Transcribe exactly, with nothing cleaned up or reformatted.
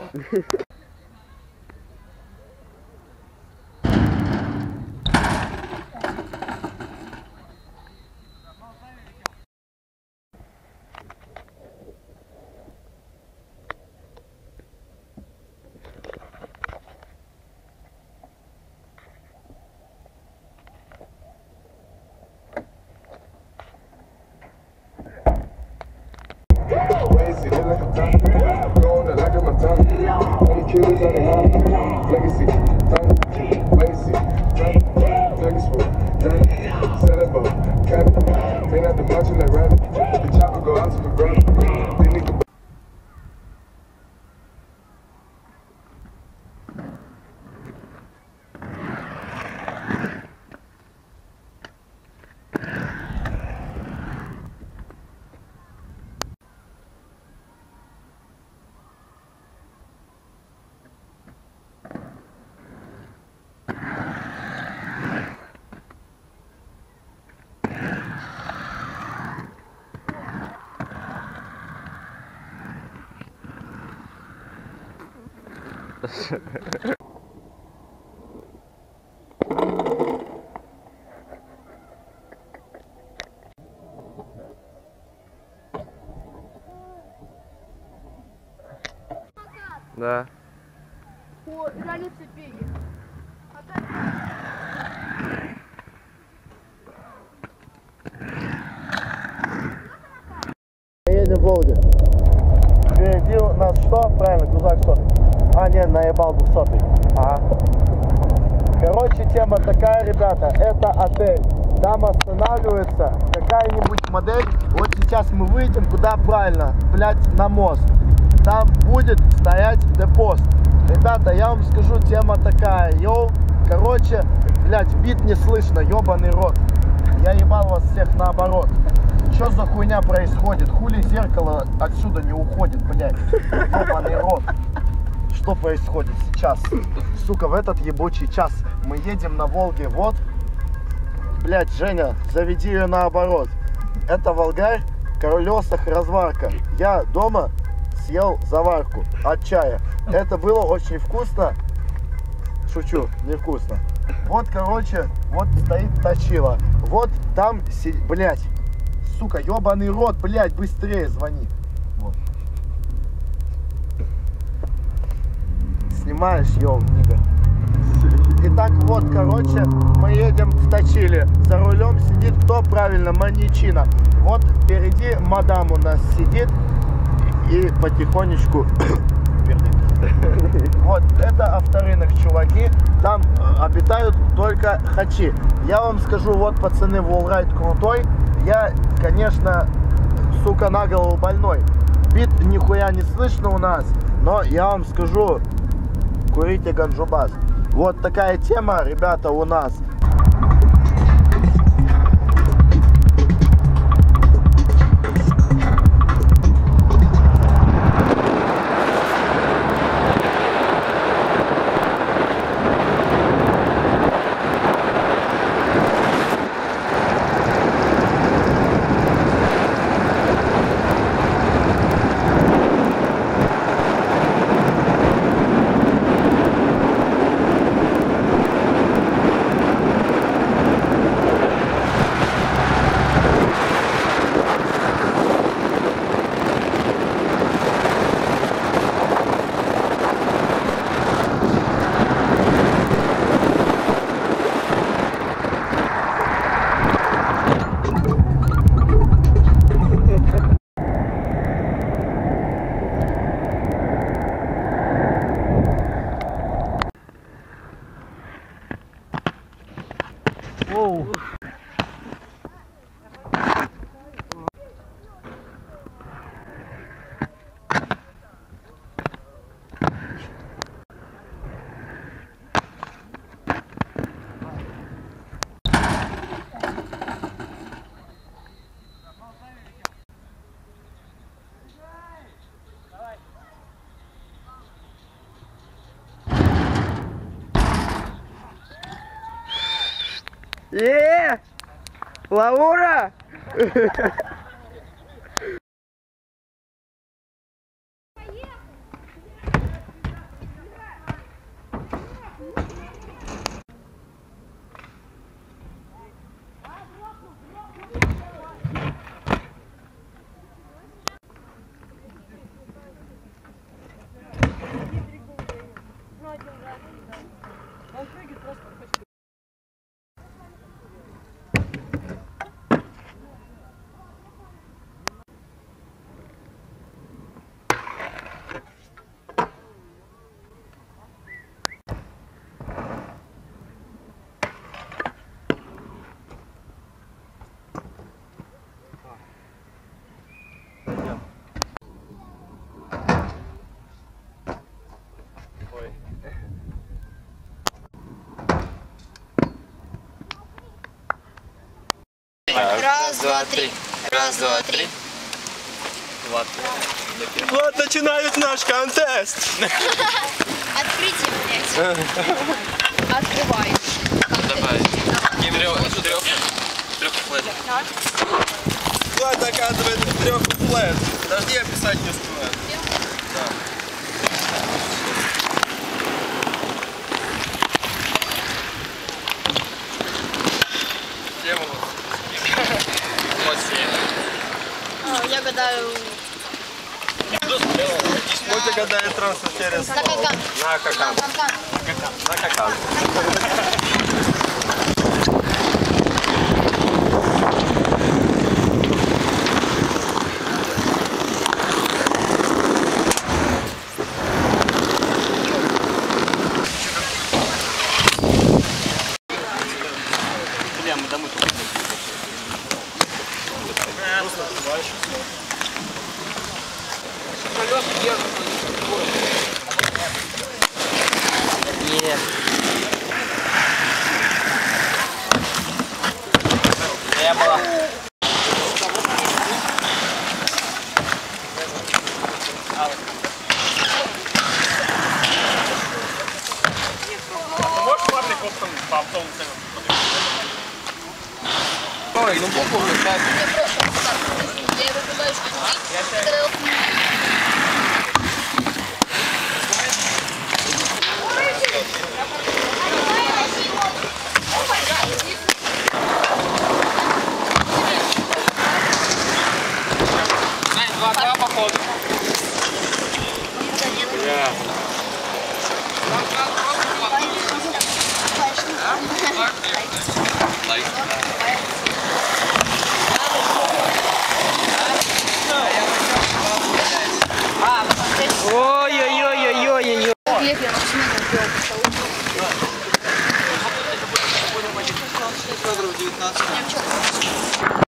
Да. По границе беги. Едем в Волге. Впереди у нас что? Правильно, крузак сотый. А, нет, наебал двухсотый. Ага. Короче, тема такая, ребята. Это отель. Там останавливается какая-нибудь модель. Вот сейчас мы выйдем куда правильно? Блять, на мост. Там будет стоять депост. Ребята, я вам скажу, тема такая. Йоу, короче, блять, бит не слышно, ебаный рот. Я ебал вас всех наоборот. Что за хуйня происходит? Хули зеркало отсюда не уходит, блядь? Ебаный рот. Что происходит сейчас? Сука, в этот ебучий час мы едем на Волге. Вот. Блядь, Женя, заведи ее наоборот. Это Волгарь, колесах разварка. Я дома съел заварку от чая. Это было очень вкусно. Шучу, невкусно. Вот, короче, вот стоит точила. Вот там сидит, блядь. Сука, ебаный рот, блядь, быстрее звони. Вот. Снимаешь, йоу, нига. Итак, вот, короче, мы едем в Точиле. За рулем сидит кто? Правильно, маньячина. Вот впереди мадам у нас сидит и потихонечку вот, это авторынок, чуваки. Там обитают только хачи. Я вам скажу, вот, пацаны, волрайд крутой. Я, конечно, сука, на голову больной. Бит нихуя не слышно у нас. Но я вам скажу, курите ганджубас. Вот такая тема, ребята, у нас. Воу. Е, Лаура! Раз, два, три. Раз, два, три. Вот начинает наш контест. Открытие, блядь. Открываешь. Давай. Трех. Трех флэт. Влад доказывает трех флэт. Подожди, я писать не успеваю. Да. Тема вот. Вот семь. Я гадаю. Сколько гадает трансфер через На какан. На какан. На какан. На какан. Нет. Не было. Можешь плавников там по автобусам? Ой, ну попробуй, так. Я его пытаюсь купить. Два-два походу. Yeah. Ой-ой-ой-ой-ой-ой. Федоров девятнадцать.